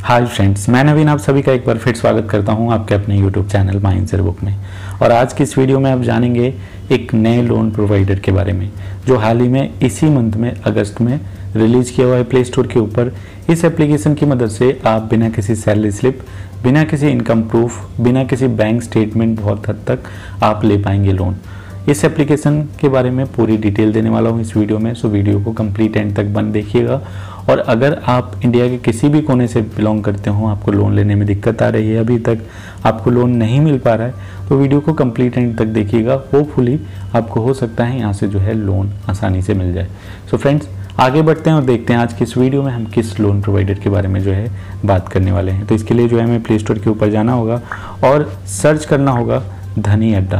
Hi friends, मैं नवीन आप सभी का एक बार फिर स्वागत करता हूं आपके अपने YouTube channel my answer book में। और आज की इस वीडियो में आप जानेंगे एक नए लोन प्रोवाइडर के बारे में जो हाल ही में इसी मंथ में अगस्त में रिलीज किया हुआ है प्ले स्टोर के ऊपर। इस एप्लीकेशन की मदद से आप बिना किसी सैलरी स्लिप, बिना किसी इनकम प्रूफ, बिना किसी बैंक स्टेटमेंट बहुत हद तक आप ले पाएंगे लोन। इस एप्लीकेशन के बारे में पूरी डिटेल देने वाला हूँ इस वीडियो में, सो वीडियो को कंप्लीट एंड तक बन देखिएगा। और अगर आप इंडिया के किसी भी कोने से बिलोंग करते हो, आपको लोन लेने में दिक्कत आ रही है, अभी तक आपको लोन नहीं मिल पा रहा है, तो वीडियो को कंप्लीट एंड तक देखिएगा। होपफुली आपको हो सकता है यहाँ से जो है लोन आसानी से मिल जाए। सो फ्रेंड्स, आगे बढ़ते हैं और देखते हैं आज की इस वीडियो में हम किस लोन प्रोवाइडर के बारे में जो है बात करने वाले हैं। तो इसके लिए जो है हमें प्ले स्टोर के ऊपर जाना होगा और सर्च करना होगा धनी अड्डा,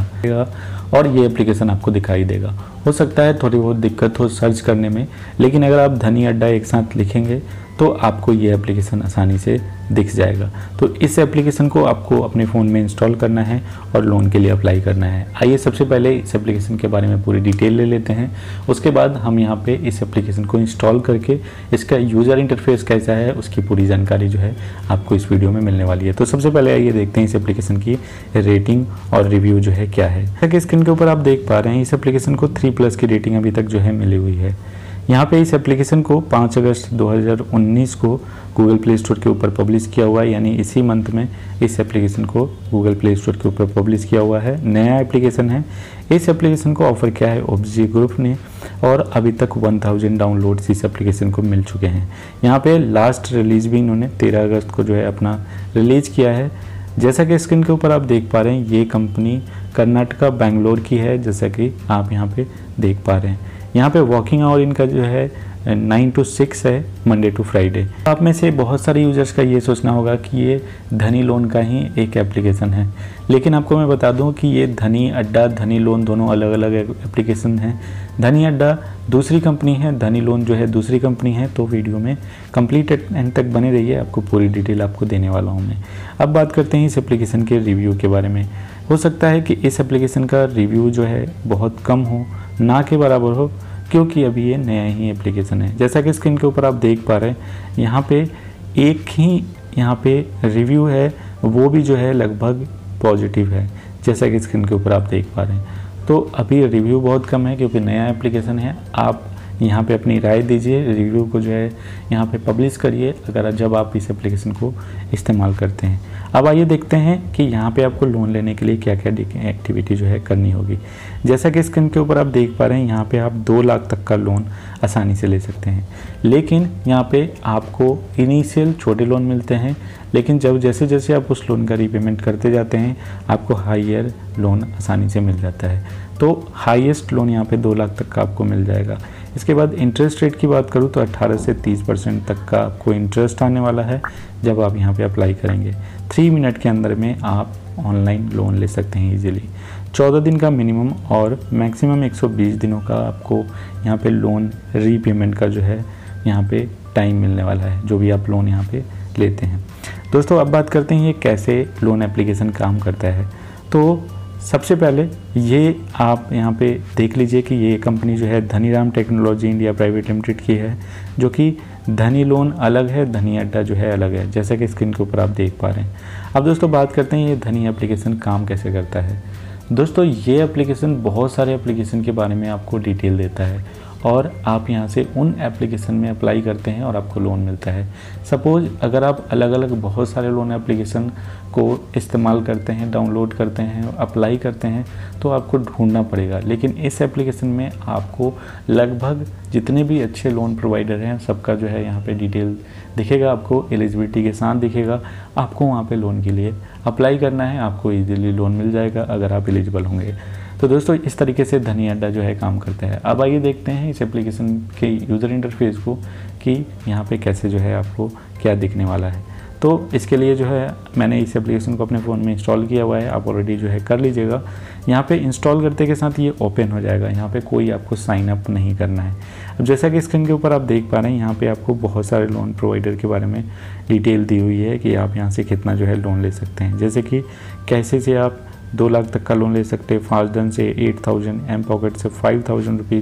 और ये एप्लीकेशन आपको दिखाई देगा। हो सकता है थोड़ी बहुत दिक्कत हो सर्च करने में, लेकिन अगर आप धनी अड्डा एक साथ लिखेंगे तो आपको ये एप्लीकेशन आसानी से दिख जाएगा। तो इस एप्लीकेशन को आपको अपने फ़ोन में इंस्टॉल करना है और लोन के लिए अप्लाई करना है। आइए सबसे पहले इस एप्लीकेशन के बारे में पूरी डिटेल ले लेते हैं, उसके बाद हम यहाँ पे इस एप्लीकेशन को इंस्टॉल करके इसका यूज़र इंटरफेस कैसा है उसकी पूरी जानकारी जो है आपको इस वीडियो में मिलने वाली है। तो सबसे पहले आइए देखते हैं इस एप्लीकेशन की रेटिंग और रिव्यू जो है क्या है। जैसा कि स्क्रीन के ऊपर आप देख पा रहे हैं, इस एप्लीकेशन को 3+ की रेटिंग अभी तक जो है मिली हुई है। यहाँ पे इस एप्लीकेशन को 5 अगस्त 2019 को गूगल प्ले स्टोर के ऊपर पब्लिश किया हुआ है, यानी इसी मंथ में इस एप्लीकेशन को गूगल प्ले स्टोर के ऊपर पब्लिश किया हुआ है। नया एप्लीकेशन है। इस एप्लीकेशन को ऑफर किया है ओब्जी ग्रुप ने और अभी तक 1000 डाउनलोड्स इस एप्लीकेशन को मिल चुके हैं। यहाँ पे लास्ट रिलीज भी इन्होंने 13 अगस्त को जो है अपना रिलीज किया है। जैसा कि स्क्रीन के ऊपर आप देख पा रहे हैं, ये कंपनी कर्नाटका बेंगलोर की है, जैसा कि आप यहाँ पे देख पा रहे हैं। यहाँ पे वर्किंग आवर इनका जो है 9 to 6 है, मंडे टू फ्राइडे। आप में से बहुत सारे यूजर्स का ये सोचना होगा कि ये धनी लोन का ही एक एप्लीकेशन है, लेकिन आपको मैं बता दूं कि ये धनी अड्डा, धनी लोन दोनों अलग अलग एप्लीकेशन हैं। धनी अड्डा दूसरी कंपनी है, धनी लोन जो है दूसरी कंपनी है। तो वीडियो में कंप्लीट एंड तक बने रहिए, आपको पूरी डिटेल आपको देने वाला हूँ मैं। अब बात करते हैं इस एप्लीकेशन के रिव्यू के बारे में। हो सकता है कि इस एप्लीकेशन का रिव्यू जो है बहुत कम हो, ना के बराबर हो, क्योंकि अभी ये नया ही एप्लीकेशन है। जैसा कि स्क्रीन के ऊपर आप देख पा रहे हैं, यहाँ पे एक ही यहाँ पे रिव्यू है, वो भी जो है लगभग पॉजिटिव है, जैसा कि स्क्रीन के ऊपर आप देख पा रहे हैं। तो अभी रिव्यू बहुत कम है क्योंकि नया एप्लीकेशन है। आप यहाँ पे अपनी राय दीजिए, रिव्यू को जो है यहाँ पे पब्लिश करिए अगर जब आप इस एप्लीकेशन को इस्तेमाल करते हैं। अब आइए देखते हैं कि यहाँ पे आपको लोन लेने के लिए क्या क्या एक्टिविटी जो है करनी होगी। जैसा कि स्क्रीन के ऊपर आप देख पा रहे हैं, यहाँ पे आप 2 लाख तक का लोन आसानी से ले सकते हैं, लेकिन यहाँ पे आपको इनिशियल छोटे लोन मिलते हैं, लेकिन जब जैसे जैसे आप उस लोन का रीपेमेंट करते जाते हैं आपको हायर लोन आसानी से मिल जाता है। तो हाईएस्ट लोन यहाँ पे 2 लाख तक का आपको मिल जाएगा। इसके बाद इंटरेस्ट रेट की बात करूँ तो 18 से 30% तक का आपको इंटरेस्ट आने वाला है जब आप यहाँ पे अप्लाई करेंगे। 3 मिनट के अंदर में आप ऑनलाइन लोन ले सकते हैं इजीली। 14 दिन का मिनिमम और मैक्सिमम 120 दिनों का आपको यहाँ पे लोन रीपेमेंट का जो है यहाँ पे टाइम मिलने वाला है, जो भी आप लोन यहाँ पे लेते हैं। दोस्तों, अब बात करते हैं ये कैसे लोन एप्लीकेशन काम करता है। तो सबसे पहले ये आप यहाँ पे देख लीजिए कि ये कंपनी जो है Dhaniram technology India private limited की है, जो कि धनी लोन अलग है, धनी अड्डा जो है अलग है, जैसा कि स्क्रीन के ऊपर आप देख पा रहे हैं। अब दोस्तों बात करते हैं ये धनी एप्लीकेशन काम कैसे करता है। दोस्तों, ये एप्लीकेशन बहुत सारे एप्लीकेशन के बारे में आपको डिटेल देता है और आप यहाँ से उन एप्लीकेशन में अप्लाई करते हैं और आपको लोन मिलता है। सपोज़ अगर आप अलग अलग बहुत सारे लोन एप्लीकेशन को इस्तेमाल करते हैं, डाउनलोड करते हैं, अप्लाई करते हैं, तो आपको ढूंढना पड़ेगा, लेकिन इस एप्लीकेशन में आपको लगभग जितने भी अच्छे लोन प्रोवाइडर हैं सबका जो है यहाँ पे डिटेल दिखेगा, आपको एलिजिबिलिटी के साथ दिखेगा। आपको वहाँ पे लोन के लिए अप्लाई करना है, आपको ईजिली लोन मिल जाएगा अगर आप एलिजिबल होंगे। तो दोस्तों, इस तरीके से धनी अड्डा जो है काम करता है। अब आइए देखते हैं इस एप्लीकेशन के यूज़र इंटरफेस को कि यहाँ पे कैसे जो है आपको क्या दिखने वाला है। तो इसके लिए जो है मैंने इस एप्लीकेशन को अपने फ़ोन में इंस्टॉल किया हुआ है, आप ऑलरेडी जो है कर लीजिएगा। यहाँ पे इंस्टॉल करते के साथ ये ओपन हो जाएगा, यहाँ पे कोई आपको साइन अप नहीं करना है। अब जैसा कि स्क्रीन के ऊपर आप देख पा रहे हैं, यहाँ पे आपको बहुत सारे लोन प्रोवाइडर के बारे में डिटेल दी हुई है कि आप यहाँ से कितना जो है लोन ले सकते हैं। जैसे कि कैसे से आप 2 लाख तक का लोन ले सकते हैं, फास्ट डन से 8000, एम पॉकेट से 5000 रुपीज़,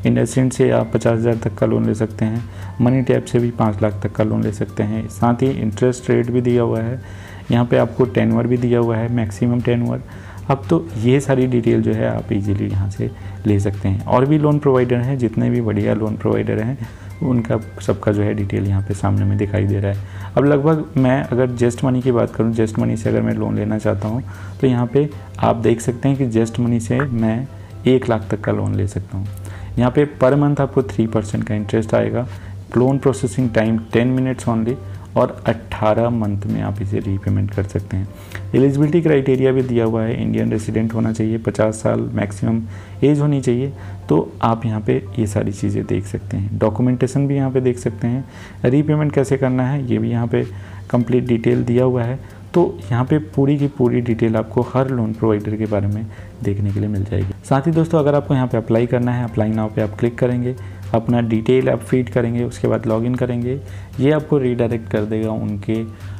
इंडसइंड से आप 50,000 तक का लोन ले सकते हैं, मनी टैप से भी 5 लाख तक का लोन ले सकते हैं। साथ ही इंटरेस्ट रेट भी दिया हुआ है, यहाँ पे आपको टेन्योर भी दिया हुआ है, मैक्सिमम टेन्योर। अब तो ये सारी डिटेल जो है आप इजीली यहाँ से ले सकते हैं। और भी लोन प्रोवाइडर हैं, जितने भी बढ़िया लोन प्रोवाइडर हैं उनका सबका जो है डिटेल यहाँ पे सामने में दिखाई दे रहा है। अब लगभग मैं अगर जस्ट मनी की बात करूँ, जस्ट मनी से अगर मैं लोन लेना चाहता हूँ तो यहाँ पे आप देख सकते हैं कि जस्ट मनी से मैं 1 लाख तक का लोन ले सकता हूँ। यहाँ पे पर मंथ आपको 3% का इंटरेस्ट आएगा। Loan processing time 10 minutes only और 18 मंथ में आप इसे रीपेमेंट कर सकते हैं। एलिजिबिलिटी क्राइटेरिया भी दिया हुआ है, इंडियन रेसिडेंट होना चाहिए, 50 साल मैक्सिमम एज होनी चाहिए। तो आप यहाँ पे ये सारी चीज़ें देख सकते हैं, डॉक्यूमेंटेशन भी यहाँ पे देख सकते हैं, रीपेमेंट कैसे करना है ये भी यहाँ पे कंप्लीट डिटेल दिया हुआ है। तो यहाँ पे पूरी की पूरी डिटेल आपको हर लोन प्रोवाइडर के बारे में देखने के लिए मिल जाएगी। साथ ही दोस्तों अगर आपको यहाँ पे अप्लाई करना है, अप्लाई नाउ पे आप क्लिक करेंगे, अपना डिटेल आप फीड करेंगे, उसके बाद लॉगिन करेंगे, ये आपको रीडायरेक्ट कर देगा उनके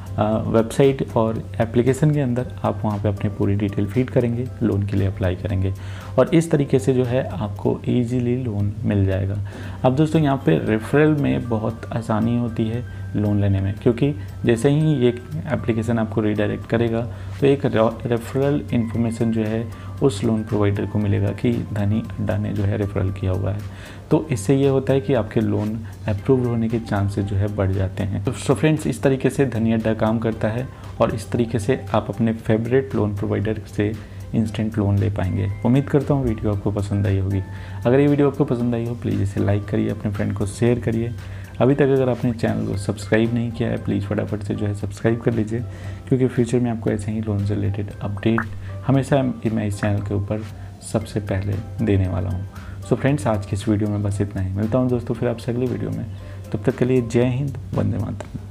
वेबसाइट और एप्लीकेशन के अंदर। आप वहाँ पे अपनी पूरी डिटेल फीड करेंगे, लोन के लिए अप्लाई करेंगे और इस तरीके से जो है आपको ईजीली लोन मिल जाएगा। अब दोस्तों यहाँ पे रेफरल में बहुत आसानी होती है लोन लेने में, क्योंकि जैसे ही ये एप्लीकेशन आपको रीडायरेक्ट करेगा तो एक रेफरल इन्फॉर्मेशन जो है उस लोन प्रोवाइडर को मिलेगा कि धनी अड्डा ने जो है रेफरल किया हुआ है। तो इससे ये होता है कि आपके लोन अप्रूव होने के चांसेस जो है बढ़ जाते हैं। तो फ्रेंड्स इस तरीके से धनी अड्डा काम करता है और इस तरीके से आप अपने फेवरेट लोन प्रोवाइडर से इंस्टेंट लोन ले पाएंगे। उम्मीद करता हूँ वीडियो आपको पसंद आई होगी। अगर ये वीडियो आपको पसंद आई हो प्लीज़ इसे लाइक करिए, अपने फ्रेंड को शेयर करिए। अभी तक अगर आपने चैनल को सब्सक्राइब नहीं किया है प्लीज़ फटाफट से जो है सब्सक्राइब कर लीजिए, क्योंकि फ्यूचर में आपको ऐसे ही लोन से रिलेटेड अपडेट हमेशा मैं इस चैनल के ऊपर सबसे पहले देने वाला हूँ। सो फ्रेंड्स आज की इस वीडियो में बस इतना ही। मिलता हूँ दोस्तों फिर आपसे अगली वीडियो में, तब तक के लिए जय हिंद, वंदे मातरम।